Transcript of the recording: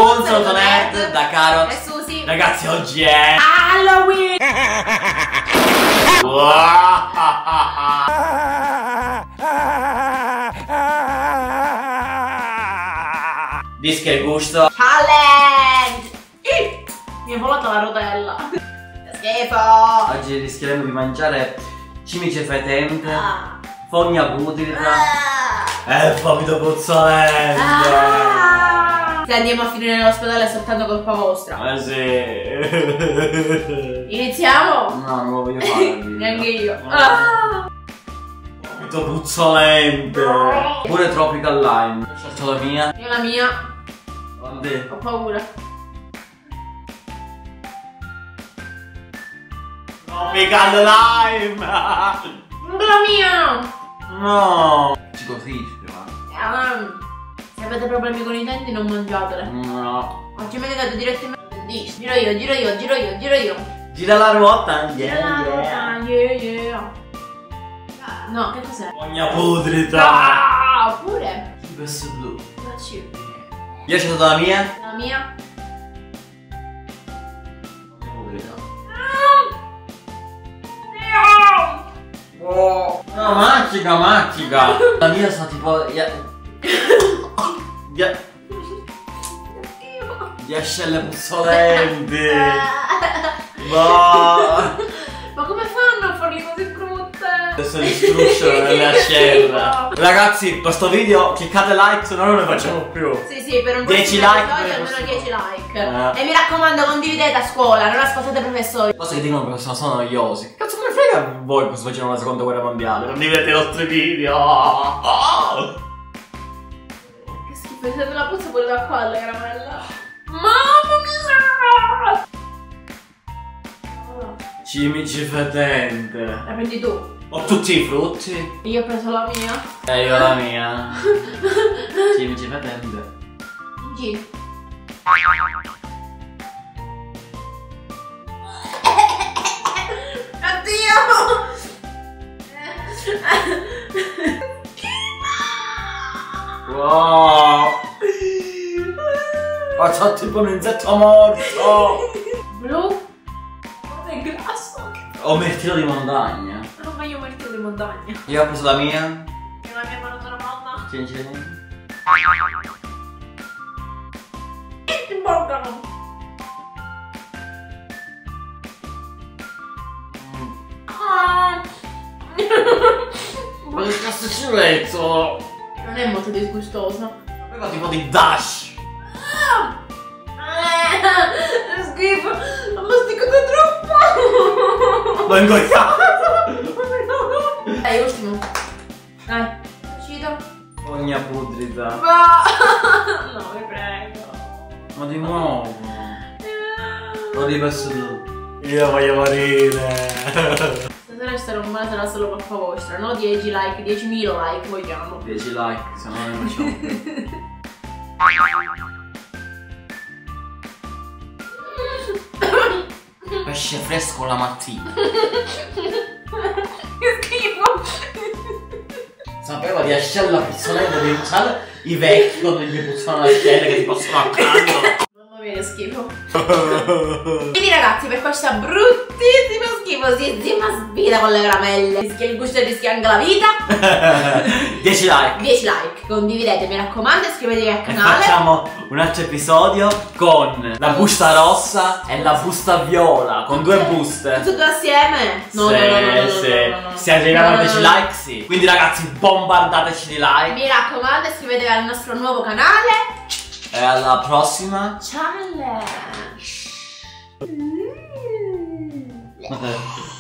Un saluto nerd da Carot e Susi. Ragazzi, oggi è Halloween. Dischi il gusto. Challenge. Mi è volata la rotella. Che schifo. Oggi rischieremo di mangiare cimice fetente, fogna putrida e vomito puzzolente. Se andiamo a finire nell'ospedale è soltanto colpa vostra. Sì. Iniziamo? No, non lo voglio fare. Neanche io. Vomito puzzolente. Pure Tropical Lime. Ho scelto la mia. Io la mia. Guardi. Ho paura. Tropical Lime. La mia. No. Ci così, Se avete problemi con i denti non mangiatele. no. Oggi mi legate direttamente al dentista. Giro io, giro io, giro io, giro io. Gira la ruota. Gira la ruota, yeah. No, che cos'è? Fogna putrida. Oppure? Questo blu. La chip. Io ho scelto la mia. La mia. Oh. No, macchica. La mia sa tipo di ascelle puzzolenti. Ma come fanno a farli così brutte? Adesso li strusciano nelle ascelle. Ragazzi, questo video cliccate like, se no non ne facciamo più. Sì, per un 10 prossimo like, episodio per almeno 10 like. Eh. E mi raccomando, condividete a scuola, non ascoltate professori. Cose che dicono che sono noiosi. Che cazzo me ne frega voi che facciamo la seconda guerra mondiale? Non vedete i nostri video. Che schifo, sento la puzza pure da qua alla caramella. Mamma mia! Cimice fetente. La prendi tu. Ho tutti i frutti. Io ho preso la mia. E io la mia. Cimice fetente. Giro. Wow. Faccio tipo un insetto morto. Blu. Guarda è grasso. Ho mirtillo di montagna. Non voglio mettere di montagna. Io ho preso la mia. Io la mia mano sono mamma. Cimice. Ti imboccano. Ma che cazzo ci metto? Non è molto disgustoso. Aveva tipo di dash. Che schifo. Ho masticato troppo. L'ho ingoiato. Dai, ultimo. Dai. Uscito. Fogna putrida. No, vi prego. Ma di nuovo. Lo ripesso tu. Io voglio morire. Stasera sarà un buona sera solo colpa vostra, no? 10 like, 10.000 like vogliamo. 10 like, se no ne facciamo più. Pesce fresco la mattina. Che schifo. Sapeva di ascella puzzolente di usare i vecchi quando gli puzzano l'ascella che ti possono accanto. Mamma mia che schifo. Quindi ragazzi, per questa bruttissima schifosissima sfida con le caramelle, rischia il gusto e rischia anche la vita. 10 like. 10 like, condividete mi raccomando, iscrivetevi al E canale. facciamo un altro episodio con la busta rossa e la busta viola, con due buste. Tutte e due assieme? No, Sì, no. se arriviamo a 10 No. like, sì. Quindi ragazzi, bombardateci di like. Mi raccomando, iscrivetevi al nostro nuovo canale. E alla prossima. Challenge.